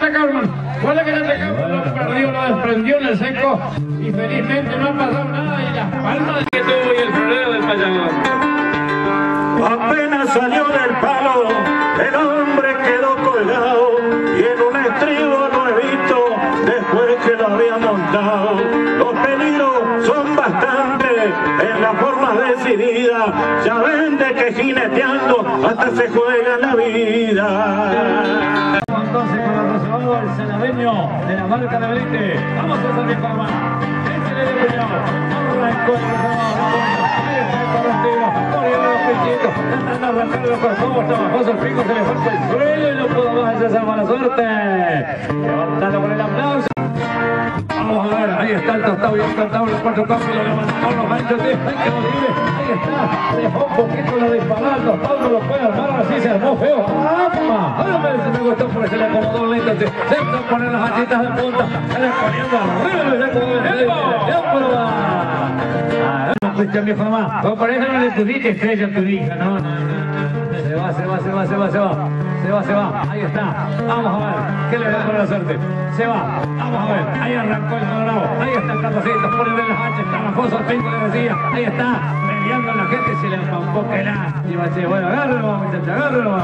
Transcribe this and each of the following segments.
atacado, hermano. ¿Cuál es que le atacó? Lo perdió, lo desprendió en el seco y felizmente no ha pasado nada y las palmas que tuvo y el florero del payador. Apenas salió del palo, el hombre quedó colgado y en un estribo lo he visto después que lo había montado. Los peligros son bastantes en la forma decidida, ya ven de que jineteando hasta se juega la vida. Entonces con el reservado el sanadeño de la marca de Belente. Vamos a hacer mi forma. Échale de cuidado. Arrancó el reservado. Ahí está el correntero. Corriendo los pechitos. Tratando de arrancar los corazones. Trabajoso el pico. Se le fue el suelo y no pudo más hacer esa mala suerte. Levantando con el aplauso. Vamos a ver, ahí está el tostado bien cantado, los cuatro campos, lo levantaron los manchos, hay que libre, ahí está, dejó un poquito la disparada, el tostado no lo puede armar, así se armó feo. ¡Apa! Ahora me gustó porque se le acomodó lento, se empezó a poner las hachitas de punta, se le poniendo arriba, le acomodó el tiempo, cuestión viejo nomás, por eso no le pusiste estrella a tu hija, no. Se va, ahí está, vamos a ver, ¿qué le da para la suerte? Se va, vamos a ver, ahí arrancó el colorado, ahí está el Carlosito, pone de las hachas, trabajoso el pinco le decía, ahí está, peleando a la gente, se le empampó que lástima, che, bueno, agárralo, muchacha, agárralo.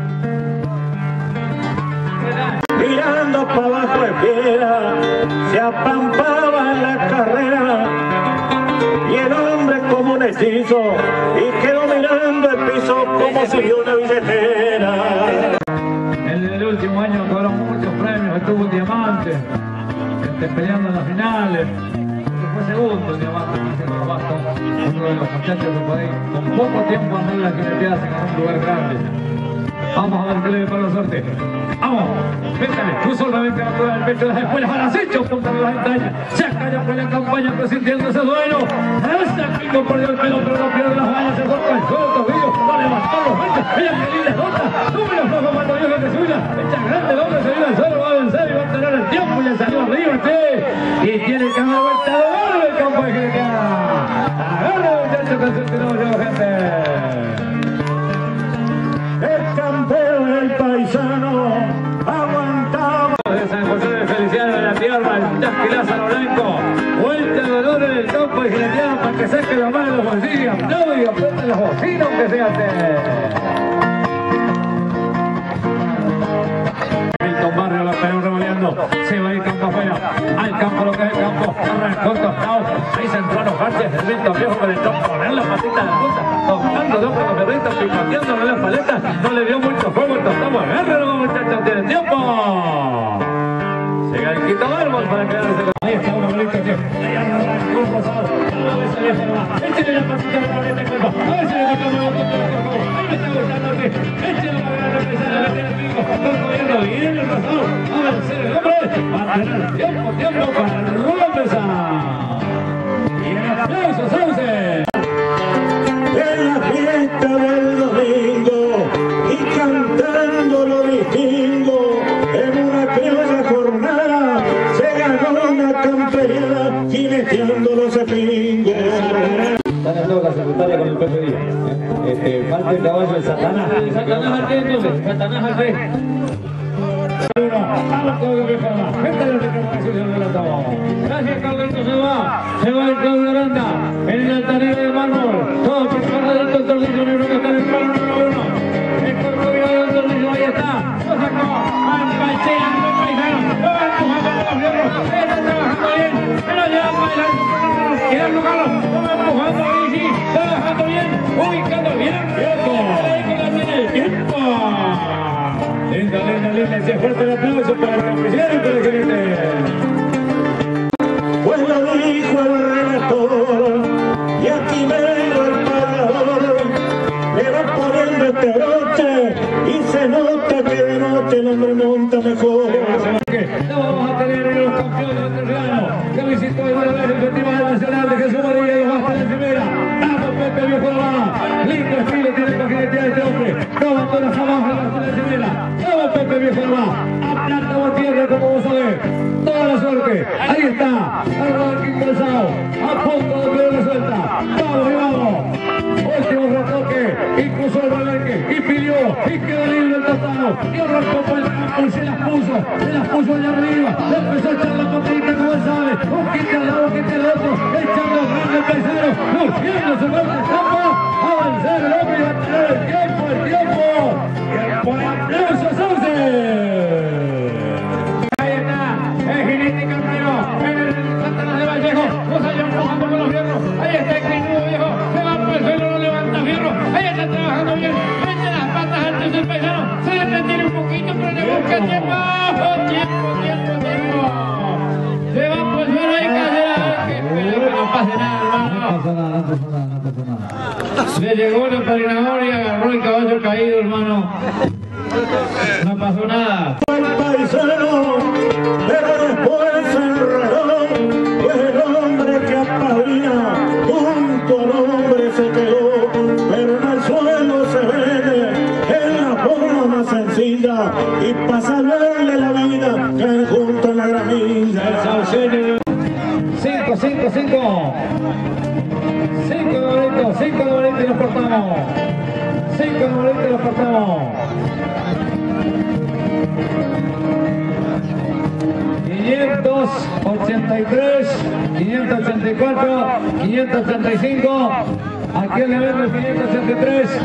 Mirando para abajo de piedra, se apampaba en la carrera y el hombre como un hechizo y quedó mirando el piso como si vio una billetera. En el último año cobró muchos premios, estuvo un diamante, peleando en las finales, fue segundo el diamante, uno de los muchachos que por ahí, con poco tiempo andó en la jineteada, se ganó un lugar grande. Vamos a ver qué le para la suerte. Vamos, véntale, puso solamente la prueba del pecho de las espuelas al acecho, punta de las entrañas. Se acalla por la campaña presintiendo ese duelo. Ese pico perdió el pelo, pero no pierde las balas, se fue con el suelo, el tobillo, lo levantó los manchos. Mira que linda nota, número flojo cuando vio que subía. Echa grande el hombre, se vino al suelo, va a vencer y va a tener el tiempo y le salió arriba, che. Y tiene que dar vuelta de gol en el campo de Jineteada. Agarra, muchachos, con suerte no lleva gente. El campeón, el paisano, aguantaba. De San José de Feliciano de la Tierra, el Chasqui Lázaro Blanco. Vuelta de dolor en el campo de Jineteada para que saque la mano de los bolsillos. No, y apriete las bocinas aunque se hace. Milton Barrio la pelea revoleando. Se va a ir campo afuera. Al campo lo que es el campo. Arrancó el tostado. Ahí se entró a los parches. El Milton Viejo que le entró a poner la patita de punta. Tocando dos con los perritos, picoteándole las paletas. No le dio mucho fuego el tostado. Agárralo, muchachos, tiene tiempo. Llega el quinto árbol para quedarse con... Ahí está una bolita, tío. Ahí arrancó el pasado. A ver si le deja. Échale la patita de la boleta de cuerpo. A ver si le deja la boleta de cuerpo. Ahí me está gustando, tío. Échale la boleta de cuerpo. La tiene el pico. Está corriendo bien el pasado. A vencer el hombre. Va a tener tiempo para el rolo empezar. Y el aplauso, Sauce. En la fiesta del domingo y cantando lo distingo, en una criolla jornada se ganó una camperiada jineteando los espingos. Están en toda la secretaria con el Pepe Díaz. Falta el caballo de Satanás. Satanás al rey, entonces. Satanás al rey. Gracias, Carlito, se va el Claudio Aranda en el altarero de mármol, todo preparado el tornillo negro que está en el palo número 1, el corcovio del tornillo, ahí está, lo sacó, Alpachea, lo va empujando a los fierros, está trabajando bien, pero ya para quedarlo Carlos, lo va empujando ahí, sí, trabajando bien, ubicando bien, ahí que la tiene el tiempo. Linda, se fuerte el aplauso para el campillero y para el gerente. Pues lo dijo el relator, y aquí vengo el pagador, le va poniendo este broche, y se nota que de noche el hombre monta mejor. No vamos a tener en los campeones entrerrianos, que visitó el vez el Festival Nacional de Jesús María y Basta de Primera. Vamos, Pepe Viejo va, lindo estilo tiene para jinetear este hombre, no abandona jamás a Basta de Primera. Vamos, Pepe Viejo va, a plata o a tierra como vos sabés, toda la suerte, ahí está, arranque calzado, a punto de pedir la suelta, vamos y vamos, último retoque, y cruzó el relenque, y pidió, y quedó libre el costado, y arrancó por el campo y se las puso allá arriba, empezó a echar la patita como él sabe, un quite al lado, quite al otro, echando a el paisano, luciendo su fuerte campo, avanzar el hombre y va a tener el tiempo, de aplausos, Sauce. Ahí está, el jinete campeón, en el Satanás de Vallejo, los allá empujando con los fierros, ahí está el crinudo viejo, se va por el suelo, no levanta fierro, ahí está trabajando bien, mete las patas antes del paisano, se le retiene un poquito, pero le busca tiempo, se va por el suelo ahí, que no pase nada, hermano. No pasa nada. Le llegó el empadrinador y agarró el caballo caído, hermano. No pasó nada. El paisano, pero después se enredó, pues el hombre que apadrina junto al hombre se quedó, pero en el suelo se vende en la forma más sencilla y para salvarle la vida cae junto a la gramilla. El sauceño. 5 numeritos y los cortamos. 5 numeritos y los cortamos. 583, 584, 585. ¿A quién le vende el 583?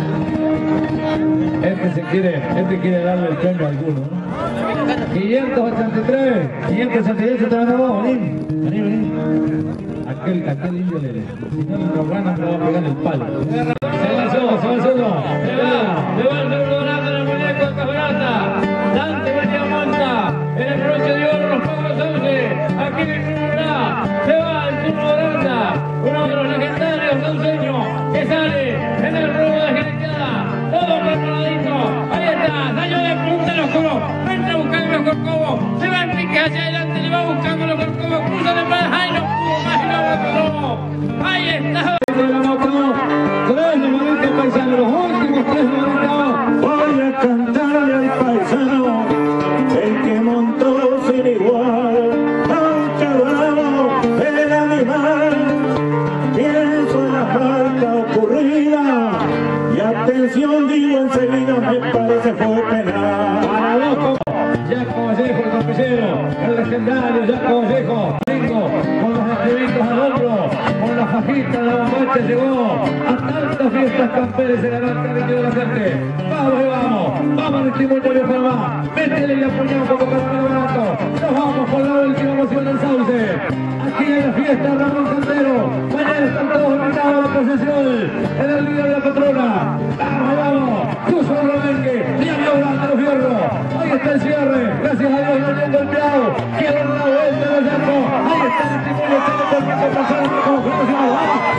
Este quiere darle el premio a alguno, ¿no? 583, 588 te van a vos, vení. Aquel indio si no lo ganan me va a pegar en el palo. Se va el solo. Le va el turno dorado en el muñeco de Cabrata. Dante venía monta. En el broche de oro los Pablos Sauce. Aquí en el turno se va el turno dorada. Uno de los legendarios sauceños que sale en el ruedo de Jineteada. Todo preparadito. Ahí está. Daño de punta en los coros. Entra buscando los corcovos. Se va en pique hacia adelante. Le va buscando los corcovos. Cruza de más. Ay, no pudo más y lo abandonó. Ahí está. Tres numeritos paisanos. Los últimos 3 numeritos. Voy a cantarle al paisano, el que montó sin igual, aunque bravo el animal. Pienso en la falta ocurrida y atención digo enseguida, me parece fue penal. Para loco, Jaco Vallejo, el campesero, el legendario Jaco Vallejo, con los escribitos al hombro, con la fajita, la bombacha llegó a tantas fiestas camperas, se ganó el cariño de la gente. Vamos al testimonio de Panamá, métele y apoyamos como campeón barato. Nos vamos por la última emoción del Sauce. Aquí en la fiesta Ramón Cantero, mañana están todos invitados a la procesión en el día de la patrona. Vamos, Tuzo Romengue, Diablo Grande los Fierros. Ahí está el cierre, gracias a Dios no le han golpeado. Quiero dar la vuelta de los Yacos. Ahí está el testimonio, tiene por qué pasar como profesional.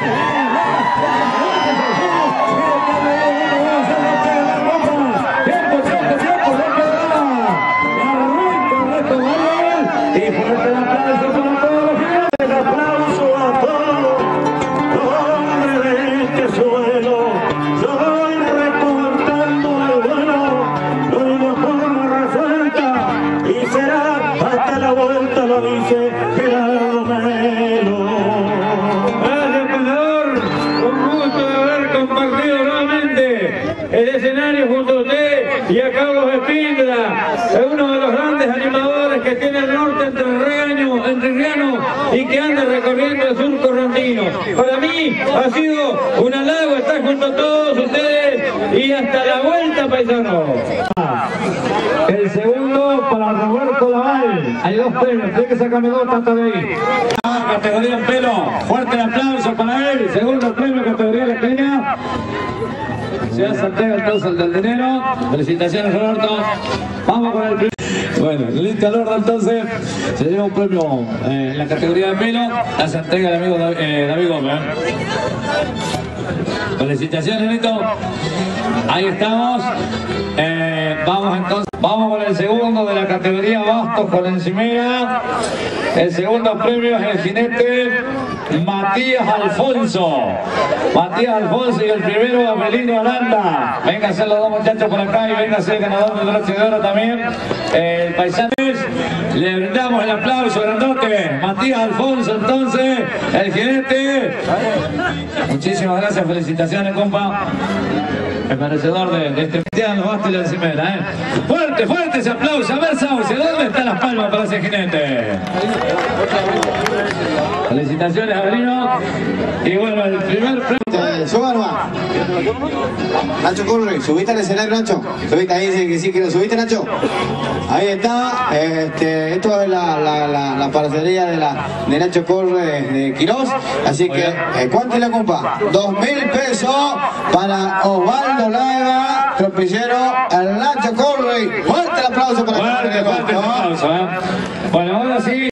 Y fuerte el aplauso para todos los fieles. El aplauso a todos los hombres de este suelo. Yo voy recortando el bueno, lo digo forma resuelta y será hasta la vuelta, lo dice Gerardo Melo. Gracias, pensador. Un gusto de haber compartido nuevamente el escenario junto a usted y a Carlos Espíndola, uno de los grandes animadores que tiene el norte entrerriano y que anda recorriendo el sur correntino. Para mí ha sido un halago estar junto a todos ustedes y hasta la vuelta, paisano. El segundo para Roberto Laval. Hay 2 premios, tiene que sacarme 2 tanto de ahí. Categoría en pelo, fuerte el aplauso para él. Segundo premio, categoría lequeña. Se hace entrega entonces del dinero. Felicitaciones, Roberto. Vamos con el premio. Bueno, Lito Alorda entonces se lleva un premio en la categoría de pelo. Hace entrega el amigo David Gómez. Felicitaciones, Lito. Ahí estamos. Vamos entonces. Vamos con el segundo de la categoría bastos con encimera. El segundo premio es el jinete Matías Alfonso. Matías Alfonso y el primero Abelino Aranda. Venga a ser los 2 muchachos por acá y venga a ser el ganador del broche de oro también. El paisano. Le brindamos el aplauso grandote. Matías Alfonso entonces, el jinete. Muchísimas gracias, felicitaciones, compa. el merecedor de este mundial, los bastos y la encimera, ¿eh? Fuerte, fuerte ese aplauso. A ver, Sauce, ¿dónde están las palmas para ese jinete? Felicitaciones, Avelino. Y bueno, el primer premio. Suba nomás. Nacho Curry, subiste al escenario, Nacho. Subiste ahí, dice que sí, que lo subiste, Nacho. Ahí está. Esto es la parcería de Nacho Curry de Quirós. Así que, ¿cuánto le compa? 2.000 pesos para Osvaldo Laiva, tropillero, al Nacho Curry. Fuerte el aplauso para fuerte, fuerte el aplauso, ¿eh? Bueno, ahora sí.